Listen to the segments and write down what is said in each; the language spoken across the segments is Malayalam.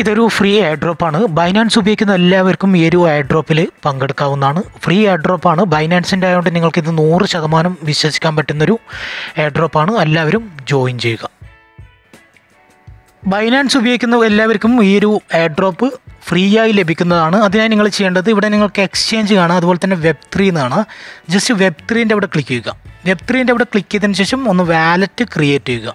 ഇതൊരു ഫ്രീ എയർ ഡ്രോപ്പാണ്. ബൈനാൻസ് ഉപയോഗിക്കുന്ന എല്ലാവർക്കും ഈ ഒരു എയർ ഡ്രോപ്പിൽ പങ്കെടുക്കാവുന്നതാണ്. ഫ്രീ എയർ ഡ്രോപ്പാണ്. ബൈനാൻസിൻ്റെ ആയതുകൊണ്ട് നിങ്ങൾക്കിത് 100% വിശ്വസിക്കാൻ പറ്റുന്നൊരു എയർ ഡ്രോപ്പാണ്. എല്ലാവരും ജോയിൻ ചെയ്യുക. ബൈനാൻസ് ഉപയോഗിക്കുന്ന എല്ലാവർക്കും ഈ ഒരു എയർ ഡ്രോപ്പ് ഫ്രീ ആയി ലഭിക്കുന്നതാണ്. അതിനായി നിങ്ങൾ ചെയ്യേണ്ടത്, ഇവിടെ നിങ്ങൾക്ക് എക്സ്ചേഞ്ച് കാണാം, അതുപോലെ തന്നെ Web3 എന്നാണ്. ജസ്റ്റ് Web3ൻ്റെ അവിടെ ക്ലിക്ക് ചെയ്യുക. Web3ൻ്റെ അവിടെ ക്ലിക്ക് ചെയ്തതിന് ശേഷം ഒന്ന് വാലറ്റ് ക്രിയേറ്റ് ചെയ്യുക.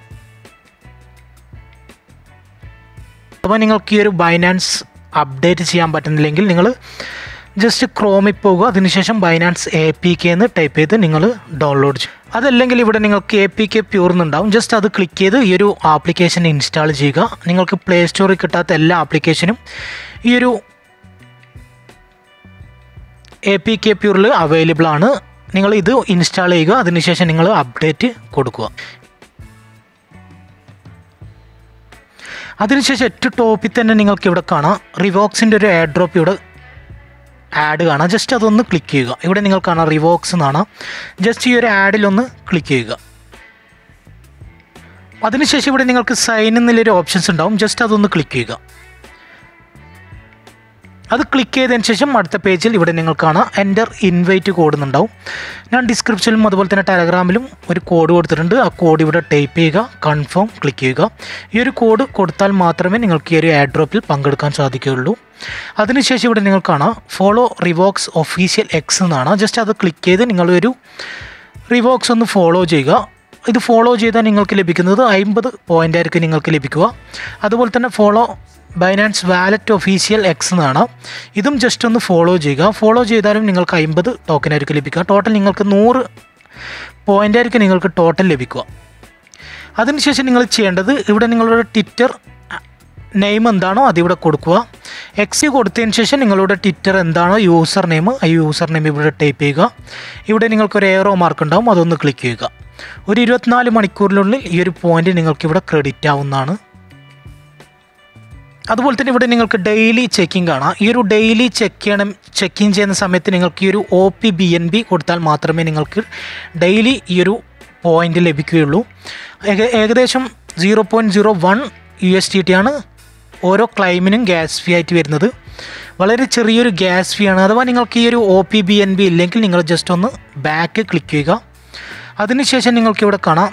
അപ്പോൾ നിങ്ങൾക്ക് ഈ ഒരു ബൈനാൻസ് അപ്ഡേറ്റ് ചെയ്യാൻ പറ്റുന്നില്ലെങ്കിൽ നിങ്ങൾ ജസ്റ്റ് ക്രോമിൽ പോകുക. അതിനുശേഷം ബൈനാൻസ് APK എന്ന് ടൈപ്പ് ചെയ്ത് നിങ്ങൾ ഡൗൺലോഡ് ചെയ്യും. അതല്ലെങ്കിൽ ഇവിടെ നിങ്ങൾക്ക് APK പ്യൂർ എന്നുണ്ടാവും. ജസ്റ്റ് അത് ക്ലിക്ക് ചെയ്ത് ഈ ഒരു ആപ്ലിക്കേഷൻ ഇൻസ്റ്റാൾ ചെയ്യുക. നിങ്ങൾക്ക് പ്ലേ സ്റ്റോറിൽ കിട്ടാത്ത എല്ലാ ആപ്ലിക്കേഷനും ഈ ഒരു APK പ്യൂറിൽ അവൈലബിൾ ആണ്. നിങ്ങൾ ഇത് ഇൻസ്റ്റാൾ ചെയ്യുക. അതിനുശേഷം നിങ്ങൾ അപ്ഡേറ്റ് കൊടുക്കുക. അതിനുശേഷം ഏറ്റവും ടോപ്പിൽ തന്നെ നിങ്ങൾക്ക് ഇവിടെ കാണാം റിവോക്സിൻ്റെ ഒരു എയർ ഡ്രോപ്പ് ഇവിടെ ആഡ് കാണാം. ജസ്റ്റ് അതൊന്ന് ക്ലിക്ക് ചെയ്യുക. ഇവിടെ നിങ്ങൾ കാണാം റിവോക്സ് എന്നാണ്. ജസ്റ്റ് ഈ ഒരു ആഡിലൊന്ന് ക്ലിക്ക് ചെയ്യുക. അതിനുശേഷം ഇവിടെ നിങ്ങൾക്ക് സൈൻ എന്നുള്ളൊരു ഓപ്ഷൻസ് ഉണ്ടാവും. ജസ്റ്റ് അതൊന്ന് ക്ലിക്ക് ചെയ്യുക. അത് ക്ലിക്ക് ചെയ്തതിന് ശേഷം അടുത്ത പേജിൽ ഇവിടെ നിങ്ങൾ കാണാം എൻ്റർ ഇൻവൈറ്റ് കോഡ് എന്നുണ്ടാവും. ഞാൻ ഡിസ്ക്രിപ്ഷനിലും അതുപോലെ തന്നെ ടെലഗ്രാമിലും ഒരു കോഡ് കൊടുത്തിട്ടുണ്ട്. ആ കോഡ് ഇവിടെ ടൈപ്പ് ചെയ്യുക. കൺഫേം ക്ലിക്ക് ചെയ്യുക. ഈ ഒരു കോഡ് കൊടുത്താൽ മാത്രമേ നിങ്ങൾക്ക് ഈ ഒരു എയർ ഡ്രോപ്പിൽ പങ്കെടുക്കാൻ സാധിക്കുകയുള്ളൂ. അതിനുശേഷം ഇവിടെ നിങ്ങൾ കാണാം ഫോളോ റിവോക്സ് ഒഫീഷ്യൽ എക്സ് എന്നാണ്. ജസ്റ്റ് അത് ക്ലിക്ക് ചെയ്ത് നിങ്ങളൊരു റിവോക്സ് ഒന്ന് ഫോളോ ചെയ്യുക. ഇത് ഫോളോ ചെയ്താൽ നിങ്ങൾക്ക് ലഭിക്കുന്നത് 50 പോയിൻ്റ് ആയിരിക്കും നിങ്ങൾക്ക് ലഭിക്കുക. അതുപോലെ തന്നെ follow Binance wallet official X എന്നാണ്. ഇതും ജസ്റ്റ് ഒന്ന് ഫോളോ ചെയ്യുക. ഫോളോ ചെയ്താലും നിങ്ങൾക്ക് 50 ടോക്കൺ ആയിരിക്കും ലഭിക്കുക. ടോട്ടൽ നിങ്ങൾക്ക് 100 പോയിൻ്റ് ആയിരിക്കും നിങ്ങൾക്ക് ടോട്ടൽ ലഭിക്കുക. അതിനുശേഷം നിങ്ങൾ ചെയ്യേണ്ടത്, ഇവിടെ നിങ്ങളുടെ ട്വിറ്റർ നെയിം എന്താണോ അതിവിടെ കൊടുക്കുക. എക്സ് കൊടുത്തതിന് ശേഷം നിങ്ങളുടെ ട്വിറ്റർ എന്താണോ യൂസർ നെയിം, ആ യൂസർ നെയിം ഇവിടെ ടൈപ്പ് ചെയ്യുക. ഇവിടെ നിങ്ങൾക്കൊരു എയറോ മാർക്ക് ഉണ്ടാവും. അതൊന്ന് ക്ലിക്ക് ചെയ്യുക. ഒരു 24 മണിക്കൂറിനുള്ളിൽ ഈ ഒരു പോയിൻ്റ് നിങ്ങൾക്കിവിടെ ക്രെഡിറ്റ് ആവുന്നതാണ്. അതുപോലെ തന്നെ ഇവിടെ നിങ്ങൾക്ക് ഡെയിലി ചെക്കിങ് കാണാം. ഈ ഒരു ഡെയിലി ചെക്കിങ് ചെയ്യുന്ന സമയത്ത് നിങ്ങൾക്ക് ഈ ഒരു OPBNB കൊടുത്താൽ മാത്രമേ നിങ്ങൾക്ക് ഡെയിലി ഈ ഒരു പോയിൻ്റ് ലഭിക്കുകയുള്ളൂ. ഏകദേശം 0.01 USDT ആണ് ഓരോ ക്ലൈമിനും ഗ്യാസ് ഫീ ആയിട്ട് വരുന്നത്. വളരെ ചെറിയൊരു ഗ്യാസ് ഫീ ആണ്. അഥവാ നിങ്ങൾക്ക് ഈ ഒരു OPBNB ഇല്ലെങ്കിൽ നിങ്ങൾ ജസ്റ്റ് ഒന്ന് ബാക്ക് ക്ലിക്ക് ചെയ്യുക. അതിനുശേഷം നിങ്ങൾക്ക് ഇവിടെ കാണാം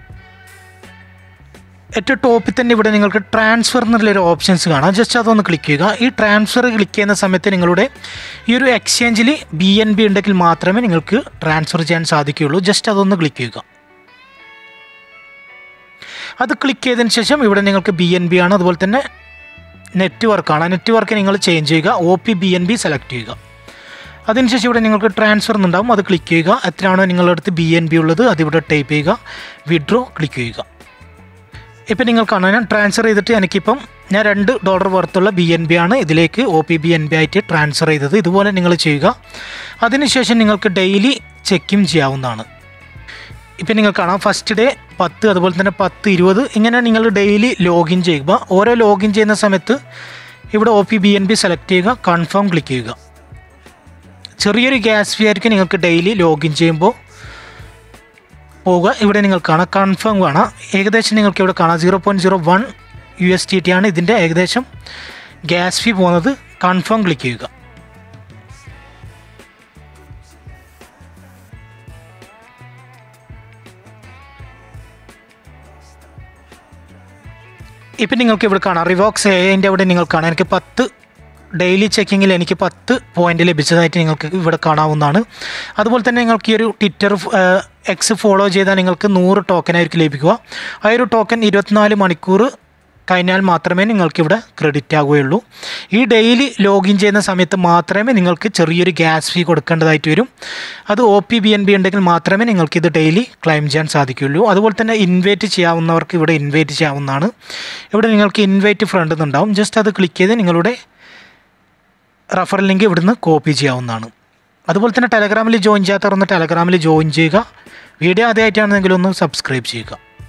ഏറ്റവും ടോപ്പിൽ തന്നെ ഇവിടെ നിങ്ങൾക്ക് ട്രാൻസ്ഫർ എന്നുള്ളൊരു ഓപ്ഷൻസ് കാണാം. ജസ്റ്റ് അതൊന്ന് ക്ലിക്ക് ചെയ്യുക. ഈ ട്രാൻസ്ഫർ ക്ലിക്ക് ചെയ്യുന്ന സമയത്ത് നിങ്ങളുടെ ഈ ഒരു എക്സ്ചേഞ്ചിൽ BNB ഉണ്ടെങ്കിൽ മാത്രമേ നിങ്ങൾക്ക് ട്രാൻസ്ഫർ ചെയ്യാൻ സാധിക്കുകയുള്ളൂ. ജസ്റ്റ് അതൊന്ന് ക്ലിക്ക് ചെയ്യുക. അത് ക്ലിക്ക് ചെയ്തതിന് ശേഷം ഇവിടെ നിങ്ങൾക്ക് BNB ആണ്, അതുപോലെ തന്നെ നെറ്റ്വർക്കാണ്. നെറ്റ്വർക്ക് നിങ്ങൾ ചേഞ്ച് ചെയ്യുക. OPBNB സെലക്ട് ചെയ്യുക. അതിനുശേഷം ഇവിടെ നിങ്ങൾക്ക് ട്രാൻസ്ഫർ എന്നുണ്ടാവും. അത് ക്ലിക്ക് ചെയ്യുക. എത്രയാണോ നിങ്ങളുടെ അടുത്ത് BNB ഉള്ളത് അതിവിടെ ടൈപ്പ് ചെയ്യുക. വിഡ്രോ ക്ലിക്ക് ചെയ്യുക. ഇപ്പം നിങ്ങൾ കാണാൻ ഞാൻ ട്രാൻസ്ഫർ ചെയ്തിട്ട് എനിക്കിപ്പം ഞാൻ $2 വർത്തുള്ള BNB ആണ് ഇതിലേക്ക് OPBNB ആയിട്ട് ട്രാൻസ്ഫർ ചെയ്തത്. ഇതുപോലെ നിങ്ങൾ ചെയ്യുക. അതിനുശേഷം നിങ്ങൾക്ക് ഡെയിലി ചെക്കും ചെയ്യാവുന്നതാണ്. ഇപ്പം നിങ്ങൾ കാണാം ഫസ്റ്റ് ഡേ 10, അതുപോലെ തന്നെ 10, 20 ഇങ്ങനെ നിങ്ങൾ ഡെയിലി ലോഗിൻ ചെയ്യുക. ഓരോ ലോഗിൻ ചെയ്യുന്ന സമയത്ത് ഇവിടെ OPBNB സെലക്ട് ചെയ്യുക. കൺഫേം ക്ലിക്ക് ചെയ്യുക. ചെറിയൊരു ഗ്യാസ് ഫീ ആയിരിക്കും നിങ്ങൾക്ക് ഡെയിലി ലോഗിൻ ചെയ്യുമ്പോൾ പോവുക. ഇവിടെ നിങ്ങൾ കാണാം കൺഫേം കാണാം. ഏകദേശം നിങ്ങൾക്ക് ഇവിടെ കാണാം 0.01 USDT ആണ് ഇതിൻ്റെ ഏകദേശം ഗ്യാസ് ഫീ പോകുന്നത്. കൺഫേം ക്ലിക്ക് ചെയ്യുക. ഇപ്പം നിങ്ങൾക്ക് ഇവിടെ കാണാം റിവോക്സ് AIൻ്റെ അവിടെ നിങ്ങൾ കാണാം എനിക്ക് 10 ഡെയിലി ചെക്കിങ്ങിൽ എനിക്ക് 10 പോയിൻ്റ് ലഭിച്ചതായിട്ട് നിങ്ങൾക്ക് ഇവിടെ കാണാവുന്നതാണ്. അതുപോലെ തന്നെ നിങ്ങൾക്ക് ഈ ഒരു ട്വിറ്റർ എക്സ് ഫോളോ ചെയ്താൽ നിങ്ങൾക്ക് 100 ടോക്കൺ ആയിരിക്കും ലഭിക്കുക. ആ ഒരു ടോക്കൺ 24 മണിക്കൂർ കഴിഞ്ഞാൽ മാത്രമേ നിങ്ങൾക്കിവിടെ ക്രെഡിറ്റ് ആകുകയുള്ളൂ. ഈ ഡെയിലി ലോഗിൻ ചെയ്യുന്ന സമയത്ത് മാത്രമേ നിങ്ങൾക്ക് ചെറിയൊരു ഗ്യാസ് ഫീ കൊടുക്കേണ്ടതായിട്ട് വരും. അത് OPBNB ഉണ്ടെങ്കിൽ മാത്രമേ നിങ്ങൾക്കിത് ഡെയിലി ക്ലെയിം ചെയ്യാൻ സാധിക്കുകയുള്ളൂ. അതുപോലെ തന്നെ ഇൻവൈറ്റ് ചെയ്യാവുന്നവർക്ക് ഇവിടെ ഇൻവൈറ്റ് ചെയ്യാവുന്നതാണ്. ഇവിടെ നിങ്ങൾക്ക് ഇൻവൈറ്റ് ഫ്രണ്ട് എന്നുണ്ടാവും. ജസ്റ്റ് അത് ക്ലിക്ക് ചെയ്ത് നിങ്ങളുടെ റഫറൽ ലിങ്ക് ഇവിടുന്ന് കോപ്പി ചെയ്യാവുന്നതാണ്. അതുപോലെ തന്നെ ടെലഗ്രാമിൽ ജോയിൻ ചെയ്യാത്തവർ ഒന്ന് ടെലഗ്രാമിൽ ജോയിൻ ചെയ്യുക. വീഡിയോ ആദ്യമായിട്ടാണെന്നെങ്കിൽ ഒന്ന് സബ്സ്ക്രൈബ് ചെയ്യുക.